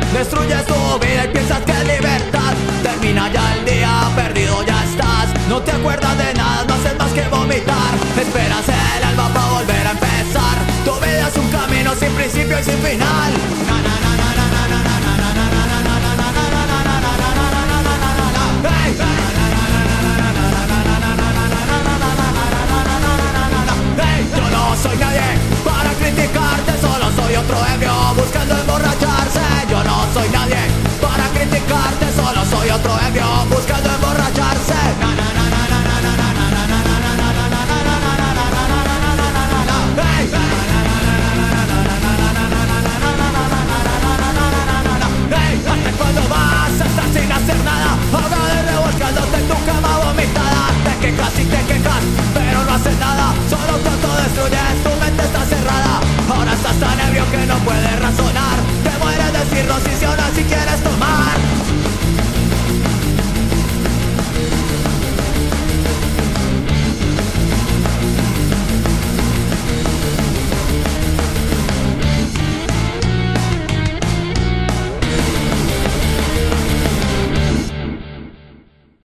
Destruyes tu vida y piensas que es libertad. Termina ya el día, perdido ya estás. No te acuerdas de nada, no haces más que vomitar. Esperas el alba para volver a empezar. Tu vida es un camino sin principio y sin final.